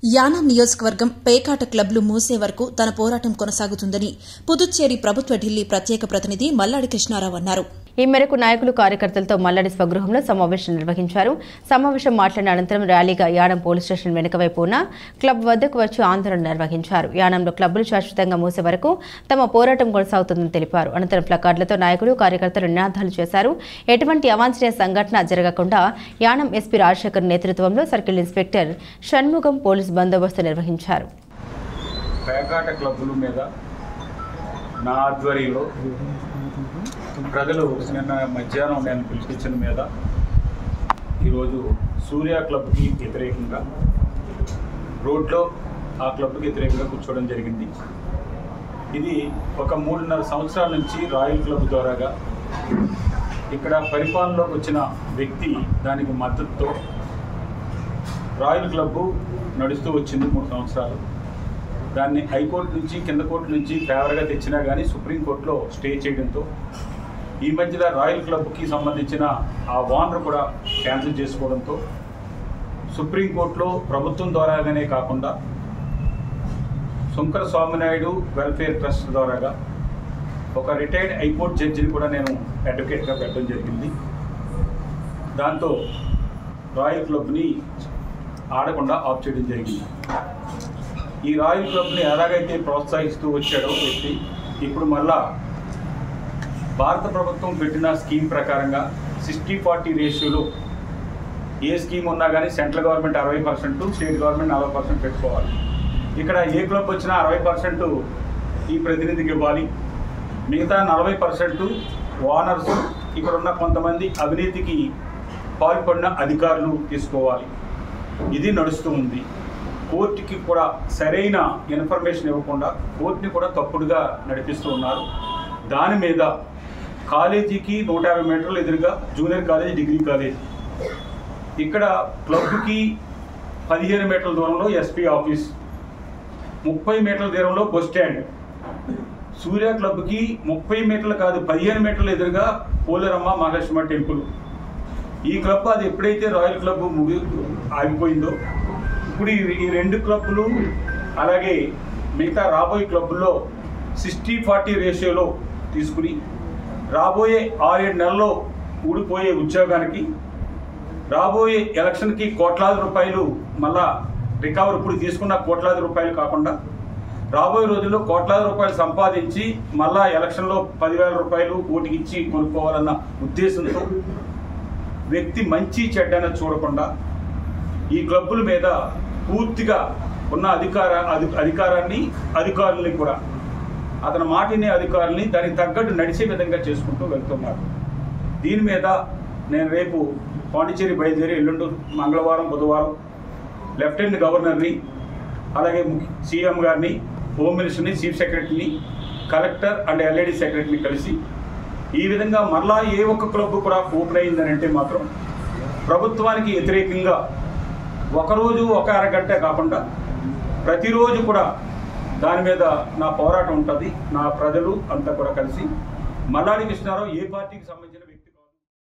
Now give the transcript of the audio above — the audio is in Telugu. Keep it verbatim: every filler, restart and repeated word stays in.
యానాం నియోజకవర్గం పేకాట క్లబ్లు మూసే వరకు తన పోరాటం కొనసాగుతుందని పుదుచ్చేరి ప్రభుత్వ ఢిల్లీ ప్రత్యేక ప్రతినిధి మల్లాడి కృష్ణారావు అన్నారు. ఈ మేరకు నాయకులు కార్యకర్తలతో మల్లాడి స్వగృహంలో సమావేశం నిర్వహించారు. సమావేశం మాట్లాడిన అనంతరం ర్యాలీగా యానం పోలీస్ స్టేషన్ వెనుకవైపు ఉన్న క్లబ్ వద్దకు వచ్చి ఆందోళన నిర్వహించారు. యానంలో క్లబ్లు శాశ్వతంగా మూసే వరకు తమ పోరాటం కొనసాగుతుందని తెలిపారు. అనంతరం ప్లకార్డులతో నాయకులు కార్యకర్తలు నినాదాలు చేశారు. ఎటువంటి అవాంఛనీయ సంఘటన జరగకుండా యానం ఎస్పీ రాజశేఖర్ నేతృత్వంలో సర్కిల్ ఇన్స్పెక్టర్ షణ్ముగం పోలీసు బందోబస్తు నిర్వహించారు. పేకాట క్లబ్బుల మీద నా ఆధ్వర్యంలో ప్రజలు నిన్న మధ్యాహ్నం నేను పిలిపించిన మీద ఈరోజు సూర్య క్లబ్కి వ్యతిరేకంగా రోడ్లో ఆ క్లబ్కి వ్యతిరేకంగా కూర్చోవడం జరిగింది. ఇది ఒక మూడున్నర సంవత్సరాల నుంచి రాయల్ క్లబ్ ద్వారాగా ఇక్కడ పరిపాలనలోకి వచ్చిన వ్యక్తి దానికి మద్దతుతో రాయల్ క్లబ్బు నడుస్తూ వచ్చింది మూడు సంవత్సరాలు. దాన్ని హైకోర్టు నుంచి కింద కోర్టు నుంచి ఫేవర్గా తెచ్చినా కానీ సుప్రీంకోర్టులో స్టే చేయడంతో ఈ మధ్యలో రాయల్ క్లబ్కి సంబంధించిన ఆ ఓనర్ కూడా క్యాన్సిల్ చేసుకోవడంతో సుప్రీంకోర్టులో ప్రభుత్వం ద్వారాగానే కాకుండా శంకర స్వామినాయుడు వెల్ఫేర్ ట్రస్ట్ ద్వారాగా ఒక రిటైర్డ్ హైకోర్టు జడ్జిని కూడా నేను అడ్వకేట్గా పెట్టడం జరిగింది. దాంతో రాయల్ క్లబ్ని ఆడకుండా ఆఫ్ చేయడం జరిగింది. ఈ రాయల్ క్లబ్ని ఎలాగైతే ప్రోత్సహిస్తూ వచ్చాడో వ్యక్తి ఇప్పుడు మళ్ళా భారత ప్రభుత్వం పెట్టిన స్కీమ్ ప్రకారంగా సిక్స్టీ ఫార్టీ రేషియోలో ఏ స్కీమ్ ఉన్నా కానీ సెంట్రల్ గవర్నమెంట్ అరవై పర్సెంట్ స్టేట్ గవర్నమెంట్ నలభై పర్సెంట్ పెట్టుకోవాలి. ఇక్కడ ఏ క్లబ్ వచ్చినా అరవై పర్సెంట్ ఈ ప్రతినిధికి ఇవ్వాలి. మిగతా నలభై పర్సెంట్ ఓనర్స్ ఇక్కడ ఉన్న కొంతమంది అవినీతికి పాల్పడిన అధికారులు తీసుకోవాలి. ఇది నడుస్తూ ఉంది. కోర్టుకి కూడా సరైన ఇన్ఫర్మేషన్ ఇవ్వకుండా కోర్టుని కూడా తప్పుడుగా నడిపిస్తూ ఉన్నారు. దాని మీద కాలేజీకి నూట యాభై మీటర్లు ఎదురుగా జూనియర్ కాలేజ్ డిగ్రీ కాలేజ్, ఇక్కడ క్లబ్కి పదిహేను మీటర్ల దూరంలో ఎస్పీ ఆఫీస్, ముప్పై మీటర్ల దూరంలో బస్ స్టాండ్, సూర్య క్లబ్కి ముప్పై మీటర్లు కాదు పదిహేను మీటర్ల ఎదురుగా పోలేరమ్మ మహాలక్ష్మ టెంపుల్. ఈ క్లబ్ అది ఎప్పుడైతే రాయల్ క్లబ్ ముగి ఆగిపోయిందో ఇప్పుడు ఈ రెండు క్లబ్బులు అలాగే మిగతా రాబోయే క్లబ్బుల్లో సిక్స్టీ ఫార్టీ రేషియోలో తీసుకుని రాబోయే ఆరేడు నెలల్లో ఊడిపోయే ఉద్యోగానికి రాబోయే ఎలక్షన్కి కోట్లాది రూపాయలు మళ్ళా రికవర్ ఇప్పుడు తీసుకున్న కోట్లాది రూపాయలు కాకుండా రాబోయే రోజుల్లో కోట్లాది రూపాయలు సంపాదించి మళ్ళా ఎలక్షన్లో పదివేల రూపాయలు ఓటుకి ఇచ్చి కొనుక్కోవాలన్న ఉద్దేశంతో వ్యక్తి మంచి చెడ్డన చూడకుండా ఈ క్లబ్బుల మీద పూర్తిగా ఉన్న అధికార అధికారాన్ని అధికారుల్ని కూడా అతని మాటిని అధికారుల్ని దానికి తగ్గట్టు నడిచే విధంగా చేసుకుంటూ వెళ్తున్నారు. దీని మీద నేను రేపు పాండిచ్చేరి బయలుదేరి ఎల్లుండి మంగళవారం బుధవారం లెఫ్టినెంట్ గవర్నర్ని అలాగే సీఎం గారిని హోమ్ మినిస్టర్ని చీఫ్ సెక్రటరీని కలెక్టర్ అండ్ ఎల్ఐడి సెక్రటరీని కలిసి ఈ విధంగా మరలా ఏ ఒక్క క్లబ్ కూడా ఓపెన్ అయిందని అంటే మాత్రం ప్రభుత్వానికి వ్యతిరేకంగా ఒకరోజు ఒక అరగంట కాకుండా ప్రతిరోజు కూడా దాని మీద నా పోరాటం ఉంటుంది. నా ప్రజలు అంతా కూడా కలిసి మల్లాడి కృష్ణారావు ఏ పార్టీకి సంబంధించిన